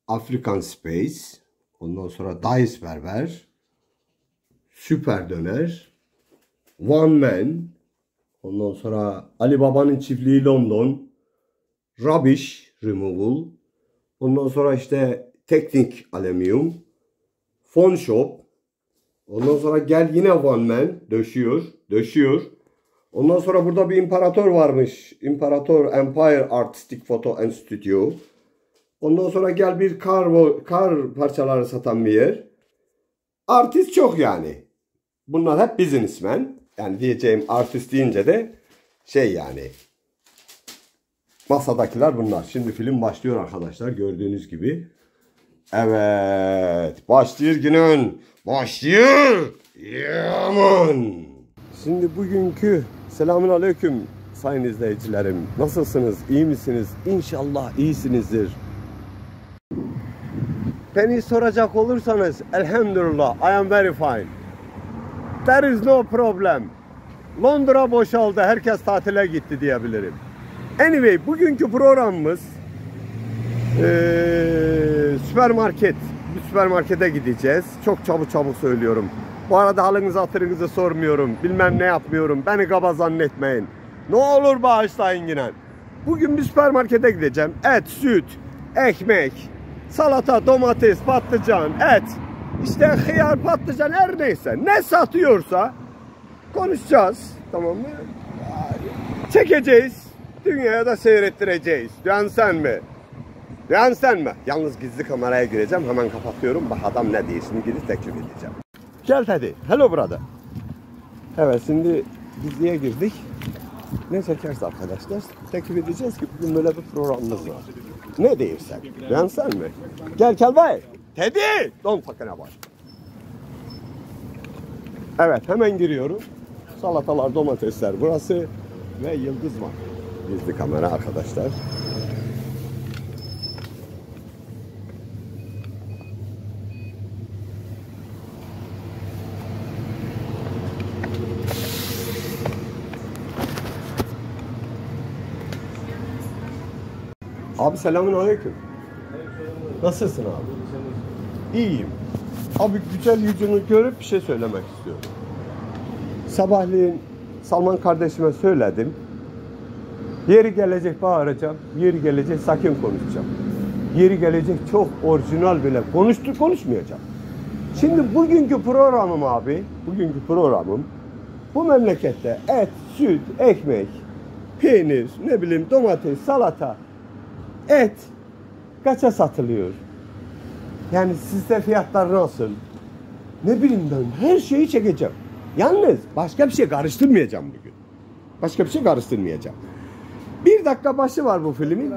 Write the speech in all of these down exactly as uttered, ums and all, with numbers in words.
African Space, ondan sonra Dice Berber, Süper Döner, One Man, ondan sonra Ali Baba'nın Çiftliği London, Rubbish Removal, ondan sonra işte Teknik Alüminyum, Phone Shop, ondan sonra gel yine One Man, döşüyor, döşüyor. Ondan sonra burada bir imparator varmış. İmparator Empire Artistic Photo and Studio. Ondan sonra gel bir kar, kar parçaları satan bir yer. Artist çok yani. Bunlar hep businessmen. Yani diyeceğim artist deyince de şey yani. Masadakiler bunlar. Şimdi film başlıyor arkadaşlar. Gördüğünüz gibi. Evet. Başlıyor günün. Başlıyor. Yaman. Şimdi bugünkü selamun aleyküm sayın izleyicilerim. Nasılsınız? İyi misiniz? İnşallah iyisinizdir. Beni soracak olursanız elhamdülillah I am very fine. There is no problem. Londra boşaldı. Herkes tatile gitti diyebilirim. Anyway, bugünkü programımız ee, süpermarket. Bir süpermarkete gideceğiz. Çok çabuk çabuk söylüyorum. Bu arada halınızı hatırınızı sormuyorum. Bilmem ne yapmıyorum. Beni kaba zannetmeyin. Ne olur bağışlayın yine. Bugün bir süpermarkete gideceğim. Et, süt, ekmek, salata, domates, patlıcan, et. İşte hıyar, patlıcan her neyse. Ne satıyorsa konuşacağız. Tamam mı? Çekeceğiz. Dünyaya da seyrettireceğiz. Duyan sen mi? Duyan sen mi? Yalnız gizli kameraya gireceğim. Hemen kapatıyorum. Bak adam ne diyor. Şimdi gidip teklif edeceğim. Gel hadi. Hello brother. Evet şimdi diziye girdik. Ne çekeriz arkadaşlar? Teklif edeceğiz ki bugün böyle bir programımız var. Ne diyorsun? Ben sen mi? Gel gel bay. Teddy. Don't fucking about. Evet hemen giriyorum. Salatalar, domatesler burası ve yıldız var. Gizli kamera arkadaşlar. Abi selamun aleyküm. Nasılsın abi? İyiyim. Abi güzel yüzünü görüp bir şey söylemek istiyorum. Sabahleyin Salman kardeşime söyledim. Yeri gelecek bağıracağım. Yeri gelecek sakin konuşacağım. Yeri gelecek çok orijinal bile konuştu konuşmayacağım. Şimdi bugünkü programım abi. Bugünkü programım. Bu memlekette et, süt, ekmek, peynir, ne bileyim domates, salata. Et kaça satılıyor? Yani sizde fiyatlar nasıl? Ne bileyim ben her şeyi çekeceğim. Yalnız başka bir şey karıştırmayacağım bugün. Başka bir şey karıştırmayacağım. Bir dakika başı var bu filmin.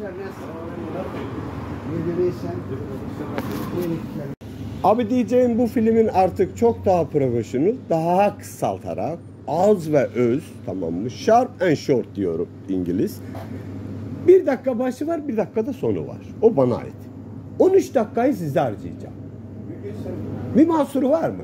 Abi diyeceğim bu filmin artık çok daha profesyonel, daha kısaltarak az ve öz, tamam mı? Sharp and short diyorum İngiliz. Bir dakika başı var, bir dakikada sonu var. O bana ait. on üç dakikayı size harcayacağım. Bir mahsuru var mı?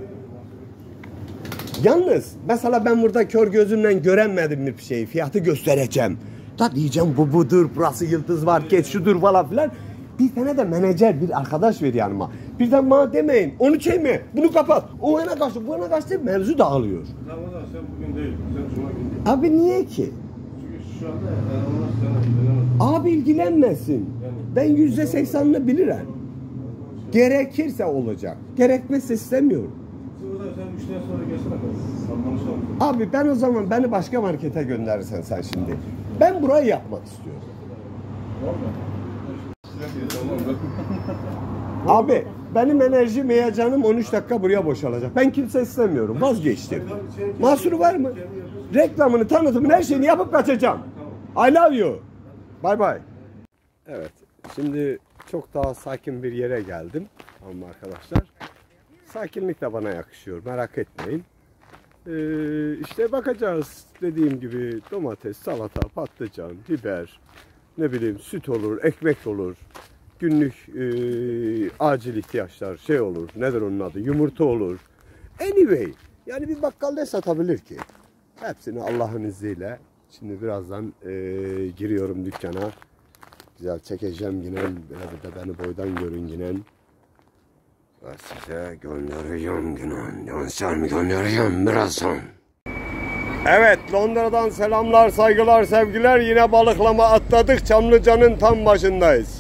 Yalnız mesela ben burada kör gözümle göremedim bir şeyi. Fiyatı göstereceğim. Da diyeceğim bu budur, burası yıldız var, geç şudur falan filan. Bir tane de menajer, bir arkadaş ver yanıma. Birden bana demeyin, onu çekme, bunu kapat. O yana kaçtı, bu yana kaçtı, mevzu dağılıyor. Tamam da sen bugün değil, sen cuma günü değil. Abi niye ki? Çünkü şu anda onlar sana ilgilenemez. Abi ilgilenmesin. Ben yüzde seksenini bilirim. Gerekirse olacak. Gerekmezse istemiyorum. Burada sen üç sene sonra gelsene kadar. Salmanı sor. Abi ben o zaman beni başka markete gönderirsen sen şimdi. Ben burayı yapmak istiyorum. Abi benim enerjim, heyecanım on üç dakika buraya boşalacak. Ben kimse istemiyorum. Vazgeçtim. Mahsuru var mı? Reklamını, tanıtımını, her şeyini yapıp kaçacağım. I love you. Bye bye. Evet. Şimdi çok daha sakin bir yere geldim. Ama arkadaşlar. Sakinlik de bana yakışıyor. Merak etmeyin. Ee, işte bakacağız. Dediğim gibi domates, salata, patlıcan, biber, ne bileyim süt olur, ekmek olur. Günlük e, acil ihtiyaçlar şey olur. Nedir onun adı? Yumurta olur. Anyway. Yani bir bakkal ne satabilir ki? Hepsini Allah'ın izniyle. Şimdi birazdan e, giriyorum dükkana. güzel çekeceğim yine. Böyle bir de beni boydan görün yine. Ve size göndereceğim yine. Konser göndereceğim birazdan. Evet, Londra'dan selamlar, saygılar, sevgiler. Yine balıklama atladık. Çamlıca'nın tam başındayız.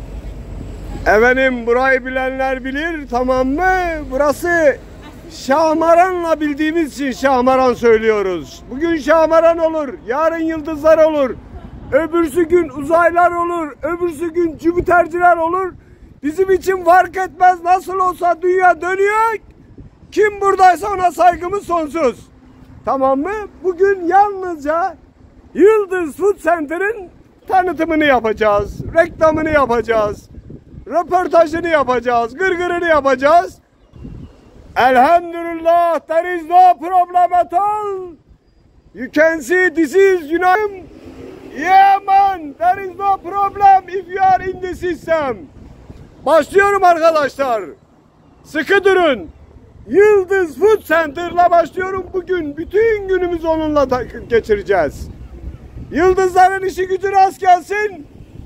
Efendim, burayı bilenler bilir, tamam mı? Burası Şahmaran'la bildiğimiz için Şahmaran söylüyoruz. Bugün Şahmaran olur, yarın yıldızlar olur, öbürsü gün uzaylar olur, öbürsü gün Jüpiterciler olur. Bizim için fark etmez, nasıl olsa dünya dönüyor. Kim buradaysa ona saygımız sonsuz. Tamam mı? Bugün yalnızca Yıldız Food Center'ın tanıtımını yapacağız, reklamını yapacağız, röportajını yapacağız, gırgırını yapacağız. Elhamdülillah, there is no problem at all. You can see this is, you know, yeah man, there is no problem if you are in the system. Başlıyorum arkadaşlar. Sıkı durun. Yıldız Food Center'la başlıyorum bugün. Bütün günümüzü onunla geçireceğiz. Yıldızların işi gücü rast gelsin.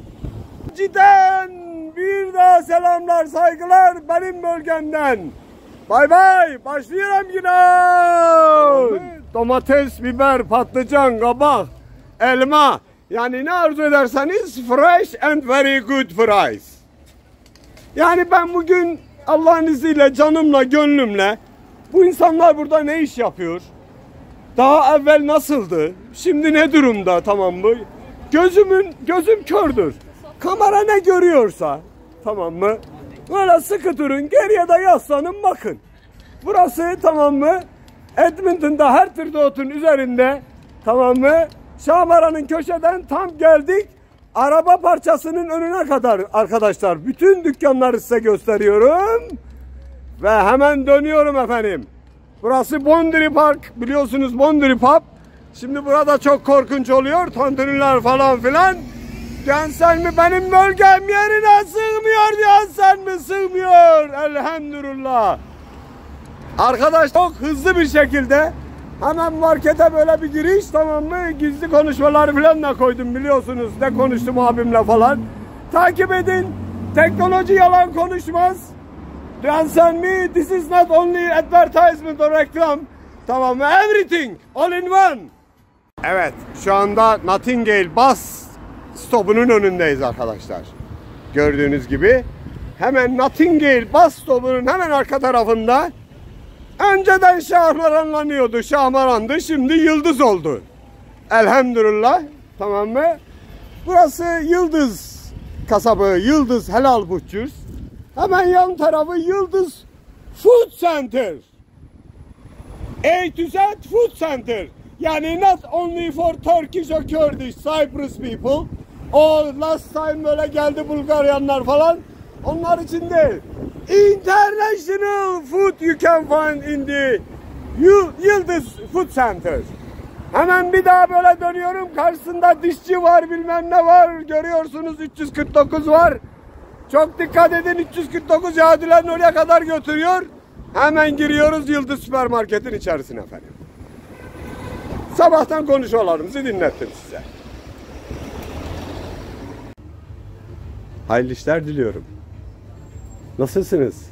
Cidden bir daha selamlar, saygılar benim bölgemden. Bay bay. Başlıyorum yine. Domates, biber, patlıcan, kabak, elma. Yani ne arzu ederseniz fresh and very good fries. Yani ben bugün Allah'ın izniyle canımla, gönlümle bu insanlar burada ne iş yapıyor? Daha evvel nasıldı? Şimdi ne durumda, tamam mı? Gözümün, gözüm kördür. Kamera ne görüyorsa, tamam mı? Böyle sıkı durun, geriye de yaslanın bakın. Burası, tamam mı? Edmonton'da Hertford'un üzerinde, tamam mı? Şahmaran'ın köşeden tam geldik. Araba parçasının önüne kadar arkadaşlar. Bütün dükkanları size gösteriyorum. Ve hemen dönüyorum efendim. Burası Boundary Park. Biliyorsunuz Boundary Pub. Şimdi burada çok korkunç oluyor. Tantuniler falan filan. Gençler mi benim bölgem yerine sığmıyor diyen sen mi sığmıyor? Elhamdülillah. Arkadaş çok hızlı bir şekilde hemen markete böyle bir giriş, tamam mı? Gizli konuşmaları falan da koydum biliyorsunuz. Ne konuştum abimle falan. Takip edin. Teknoloji yalan konuşmaz. Understand me? This is not only advertisement or reklam. Tamam mı? Everything. All in one. Evet. Şu anda Nightingale bus stopunun önündeyiz arkadaşlar. Gördüğünüz gibi. Hemen Nightingale bus stopunun hemen arka tarafında. Önceden Şahmaranlanıyordu, Şahmaran'dı, şimdi Yıldız oldu. Elhamdülillah, tamam mı? Burası Yıldız kasabı, Yıldız Helal Butchers. Hemen yan tarafı Yıldız Food Center. A to Z Food Center. Yani not only for Turkish or Kurdish, Cyprus people. O last time böyle geldi Bulgaryanlar falan. Onlar için değil. International food you can find in the Yıldız Food Center. Hemen bir daha böyle dönüyorum. Karşısında dişçi var, bilmem ne var. Görüyorsunuz üç yüz kırk dokuz var. Çok dikkat edin, üç yüz kırk dokuz Yahudilerin oraya kadar götürüyor. Hemen giriyoruz Yıldız Süpermarket'in içerisine efendim. Sabahtan konuşmalarımızı dinlettim size. Hayırlı işler diliyorum. Nasılsınız?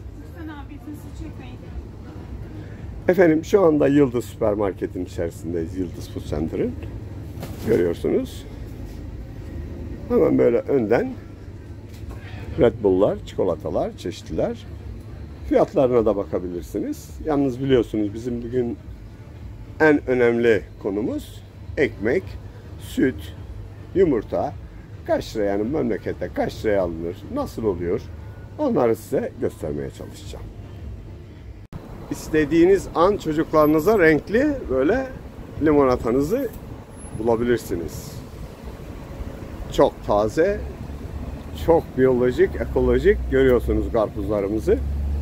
Efendim şu anda Yıldız Süpermarket'in içerisindeyiz. Yıldız Food Center'ın. Görüyorsunuz. Hemen böyle önden Red Bull'lar, çikolatalar, çeşitliler. Fiyatlarına da bakabilirsiniz. Yalnız biliyorsunuz bizim bugün en önemli konumuz ekmek, süt, yumurta. Kaç liraya, yani memlekette kaç liraya alınır, nasıl oluyor? Onları size göstermeye çalışacağım. İstediğiniz an çocuklarınıza renkli böyle limonatanızı bulabilirsiniz. Çok taze, çok biyolojik, ekolojik. Görüyorsunuz karpuzlarımızı.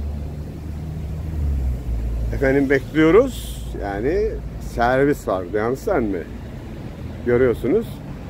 Efendim bekliyoruz. Yani servis var. Beğensen mi? Görüyorsunuz.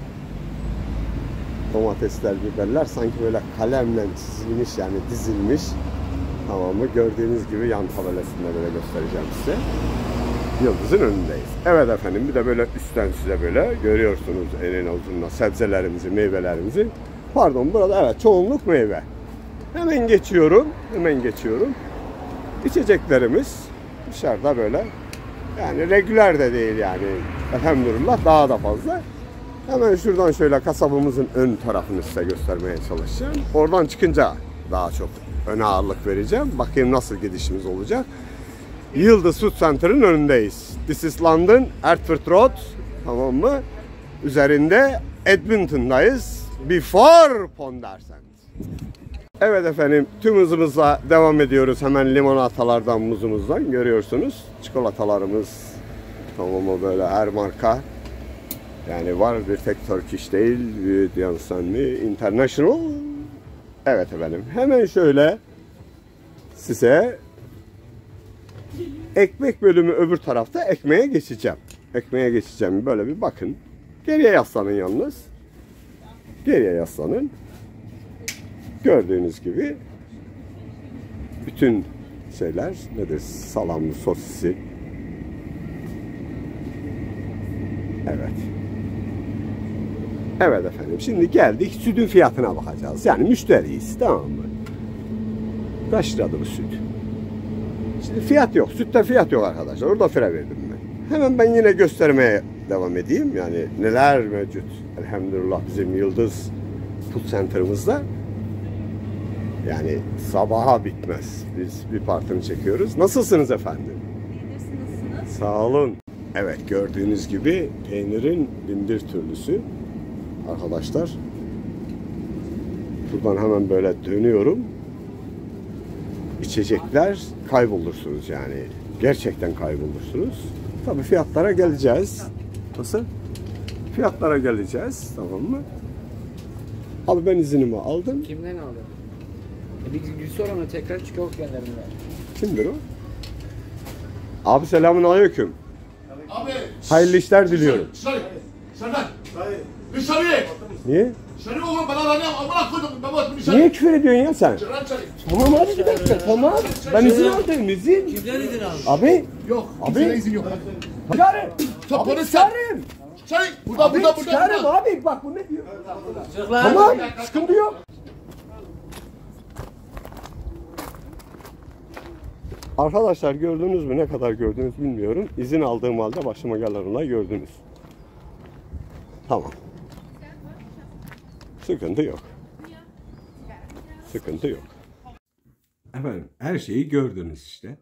Domatesler, biberler sanki böyle kalemle çizilmiş, yani dizilmiş. Tamam mı? Gördüğünüz gibi yan tabelasında böyle göstereceğim size. Yıldız'ın önündeyiz. Evet efendim, bir de böyle üstten size böyle görüyorsunuz enine uzunla sebzelerimizi, meyvelerimizi. Pardon, burada evet çoğunluk meyve. Hemen geçiyorum. Hemen geçiyorum. İçeceklerimiz dışarıda böyle. Yani regüler de değil yani. Elhamdülillah daha da fazla. Hemen şuradan şöyle kasabımızın ön tarafını size göstermeye çalışacağım. Oradan çıkınca daha çok öne ağırlık vereceğim. Bakayım nasıl gidişimiz olacak. Yıldız Food Center'ın önündeyiz. This is London, Hertford Road. Tamam mı? Üzerinde Edmonton'dayız. Before Pondersend. Evet efendim, tüm hızımızla devam ediyoruz. Hemen limonatalardan, muzumuzdan görüyorsunuz. Çikolatalarımız tamam mı, böyle her marka. Yani var, bir tek Turkish değil, bir Yansanmi International. Evet efendim, hemen şöyle size ekmek bölümü öbür tarafta, ekmeğe geçeceğim. Ekmeğe geçeceğim, böyle bir bakın. Geriye yaslanın yalnız. Geriye yaslanın. Gördüğünüz gibi bütün şeyler nedir? Salamlı, sosisi. Evet. Evet efendim. Şimdi geldik sütün fiyatına bakacağız. Yani müşteriyiz, tamam mı? Kaç liradır bu süt? Şimdi fiyat yok. Sütte fiyat yok arkadaşlar. Orada fire verdim ben. Hemen ben yine göstermeye devam edeyim. Yani neler mevcut. Elhamdülillah bizim Yıldız Food Center'ımızda. Yani sabaha bitmez. Biz bir partını çekiyoruz. Nasılsınız efendim? Nasılsınız? Sağ olun. Evet, gördüğünüz gibi peynirin bin bir türlüsü. Arkadaşlar. Buradan hemen böyle dönüyorum. İçecekler kaybolursunuz yani. Gerçekten kaybolursunuz. Tabii fiyatlara geleceğiz. Nasıl? Fiyatlara geleceğiz. Tamam mı? Abi ben izinimi aldım. Kimden aldın? E bir gün sonra onu tekrar çıkıyor gönderdiler. Kimdir o? Abi selamun aleyküm. Abi. Hayırlı işler diliyorum. Dışarı. Senden. Dışarı. Niye? Dışarı oğlum bana lan ya. Amına koydum. Ben bak dışarı. Niye küfür ediyorsun ya sen? Çıran çay. Tamam abi bir dakika, tamam. Ben izin aldım, izin. Kimden izin aldın? Abi. Yok. Abi. Kimseye izin yok. Çıkarım. Sen Abi polis sen. çıkarım. Çay. Burada Abi burada burada. çıkarım burada. abi. Bak bu ne diyor? Çık lan. Tamam, sıkıntı yok. Arkadaşlar gördünüz mü? Ne kadar gördünüz bilmiyorum. İzin aldığım halde başıma gelen olayı gördünüz. Tamam. Sıkıntı yok. Sıkıntı yok. Efendim her şeyi gördünüz işte.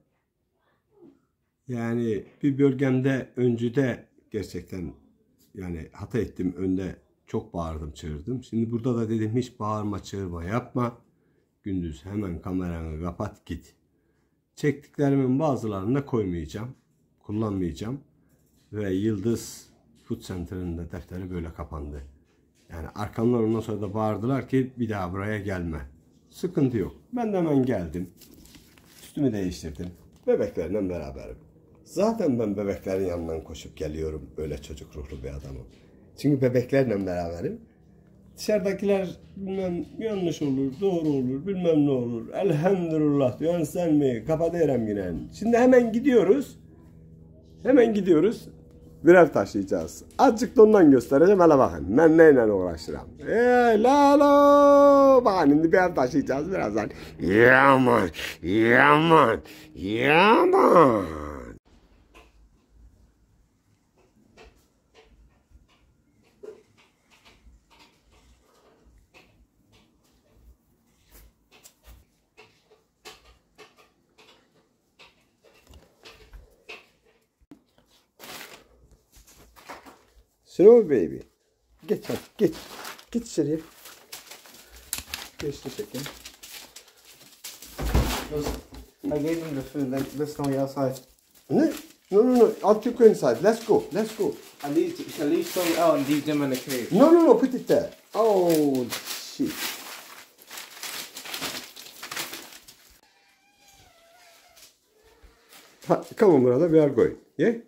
Yani bir bölgemde öncüde gerçekten yani hata ettim, önde çok bağırdım çığırdım. Şimdi burada da dedim hiç bağırma çığırma yapma. Gündüz hemen kameranı kapat git. Çektiklerimin bazılarını da koymayacağım. Kullanmayacağım. Ve Yıldız Food Center'ın da defteri böyle kapandı. Yani arkamdan ondan sonra da bağırdılar ki bir daha buraya gelme. Sıkıntı yok. Ben de hemen geldim. Üstümü değiştirdim. Bebeklerle beraberim. Zaten ben bebeklerin yanından koşup geliyorum. Öyle çocuk ruhlu bir adamım. Çünkü bebeklerle beraberim. Dışarıdakiler bilmem yanlış olur, doğru olur, bilmem ne olur. Elhamdülillah diyorsun sen mi? Kapatıyorum yine. Şimdi hemen gidiyoruz. Hemen gidiyoruz. Birer taşıyacağız. Azıcık da ondan göstereceğim. Hele bakın. Ben neyle uğraşırım. Eee lalo. Bakın şimdi birer taşıyacağız birazdan. Yaman. Yaman. Yaman. Snow baby. Geç hadi geç. Git içeriye. Geçti çekin. I gave him the food, like, let's not outside. Ne? No no no. I'll take you inside. Let's go. Let's go. I leave, I leave some out and leave them in the cave. No no no. Put it there. Oh shit. Ha, come on brother. We are going. Yeah.